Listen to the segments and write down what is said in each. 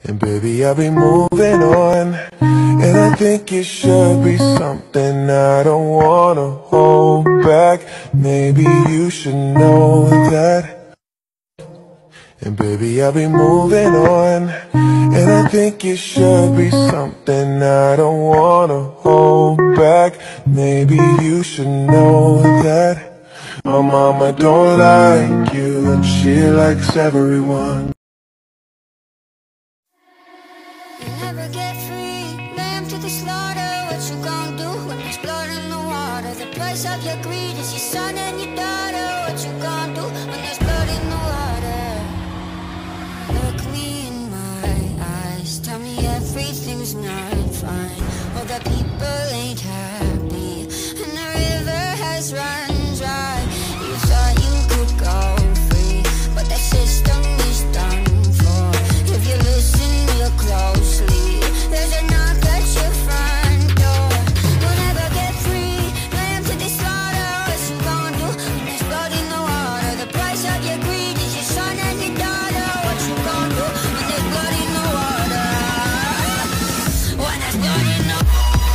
And baby, I'll be moving on. And I think it should be something I don't wanna hold back. Maybe you should know that. And baby, I'll be moving on. And I think it should be something I don't wanna hold back. Maybe you should know that. My mama don't like you, and she likes everyone. You never get free, lamb to the slaughter. What you gon' do when there's blood in the water? The price of your greed is your son and your daughter. What you gon' do when there's blood in the water? Look me in my eyes, tell me everything's not fine. All the people ain't happy, and the river has run dry. You thought you could go free, but that system is done for. If you listen real closely, there's a knock at your front door. You'll never get free, lamb to the slaughter. What you gon' do when there's blood in the water? The price of your greed is your son and your daughter. What you gon' do when there's blood in the water? When there's blood in the water.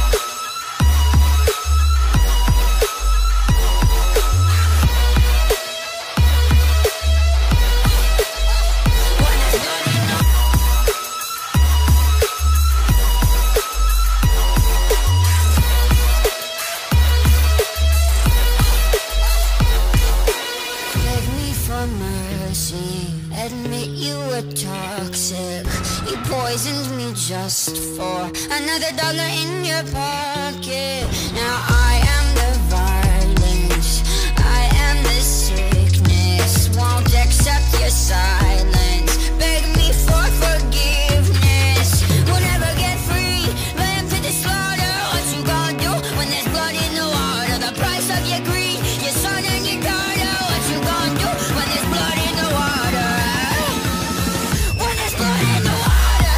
Beg me for mercy, admit you were toxic. You poisoned me just for another dollar in your pocket. Now I am the violence, I am the sickness. Won't accept your silence, beg me for forgiveness. We'll never get free, lamb to the slaughter. What you gonna do when there's blood in the water? The price of your greed, your son and your daughter. What you gonna do when there's blood in the water? When there's blood in the water.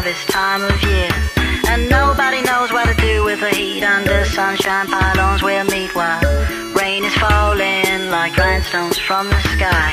this time of year. And nobody knows what to do with the heat under sunshine pylons we'll meet while rain is falling like rhinestones from the sky.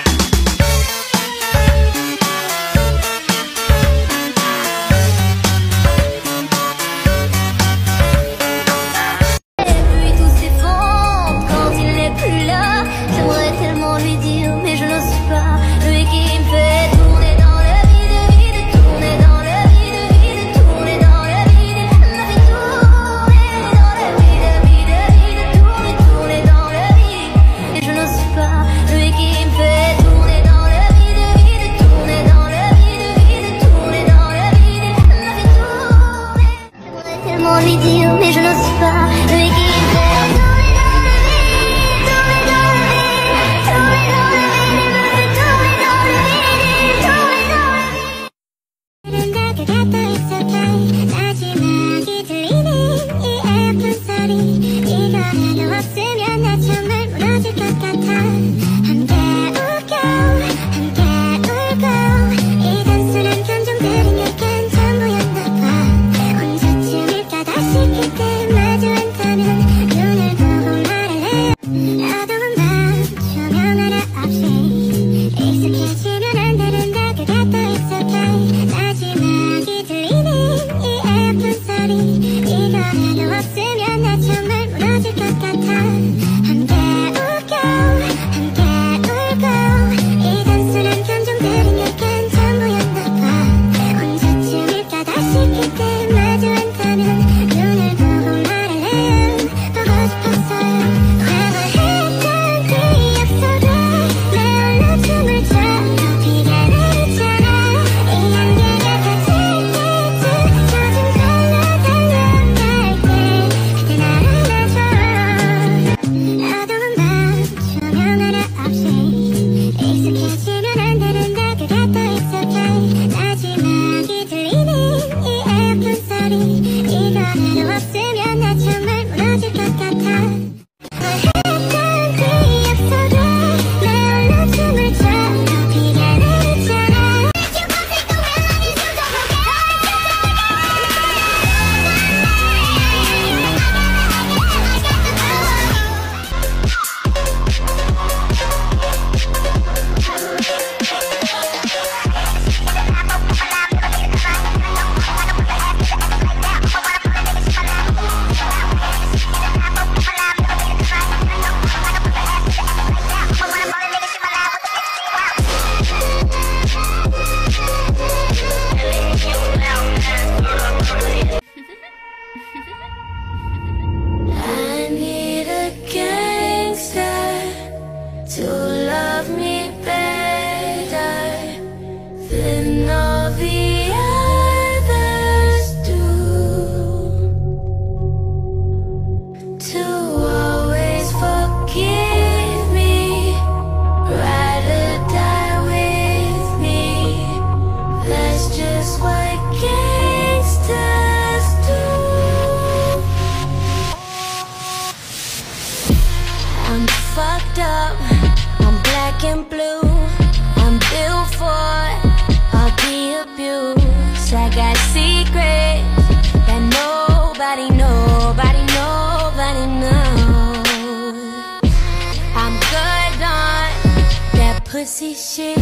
Pussy shit,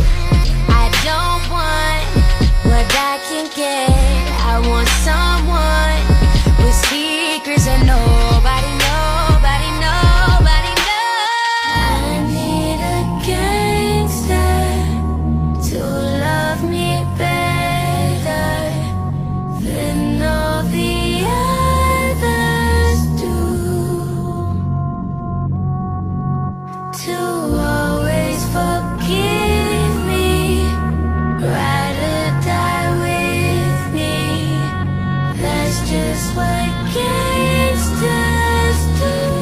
I don't want what I can get. I want someone with secrets that nobody knows. I need a gangster to love me better than all the others do. To always forgive me, ride or die with me. That's just what gangsters do.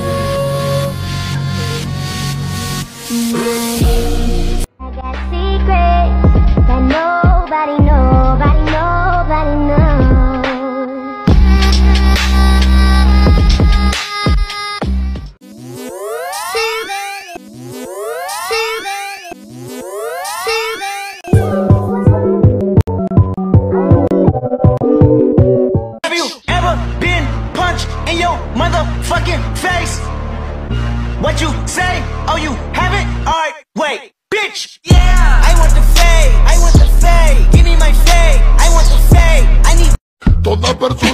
I got secrets that nobody knows.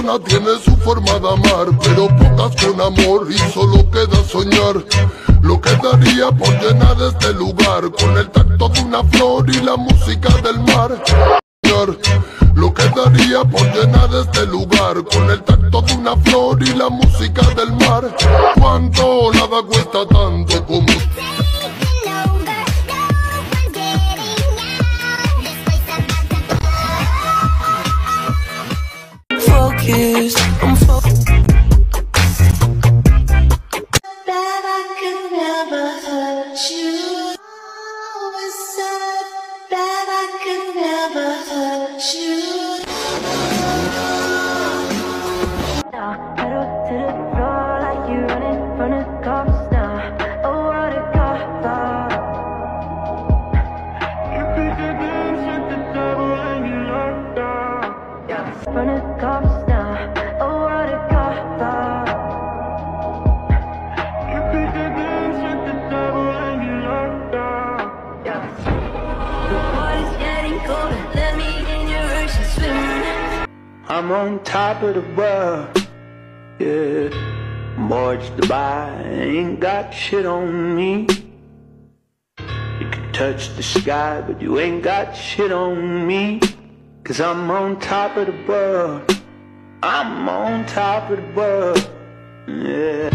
persona tiene su forma de amar, pero pocas con amor y solo queda soñar. Lo que daría por llenar este lugar con el tacto de una flor y la música del mar. Lo que daría por llenar este lugar con el tacto de una flor y la música del mar. ¿Cuánto nada cuesta tanto como? I'm focused. That I could never hurt you. Always said that I could never hurt you. Pedal to the floor like you running from the cops now. Oh, what a cop. You pick the games with the devil and you locked down. Yeah, from the cops now. Oh, what a cop. You pick the games with the devil and you locked down. Yeah. The water's getting colder. Let me in your ocean swim. I'm on top of the world, yeah. Mortgage to buy, ain't got shit on me. You can touch the sky, but you ain't got shit on me. 'Cause I'm on top of the world, I'm on top of the world, yeah.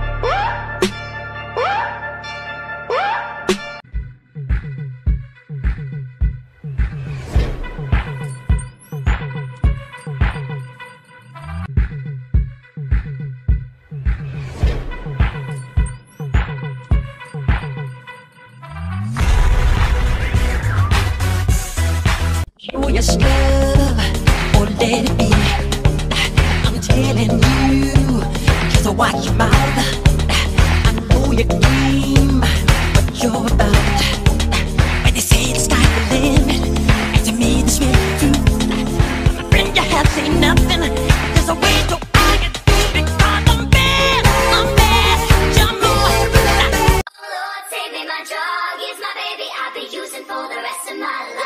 Show your love or let it be. I'm telling you, just watch your mouth. I know your game, what you're about. When they say the sky's the limit, and to me this really true. My friend, you have seen nothing. There's a way to argue because I'm bad. You know what? Oh Lord, save me, my drug is my baby. I'll be using for the rest of my life.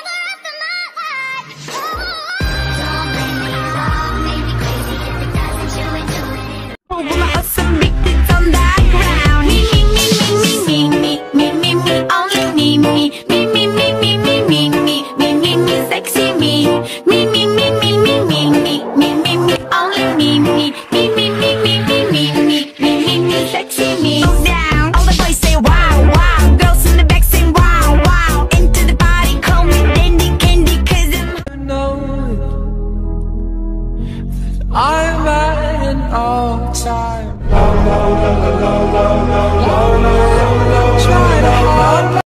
Don't blame me, love made me crazy. If it doesn't, you ain't doing it. Well, awesome big tits on that ground. Me, only me, sexy me. Me, only me, sexy me. Go down, all the boys say wow, wow. Girls in the back say wow, wow. Into the party, call me dandy candy, 'cause I'm at an all-time low.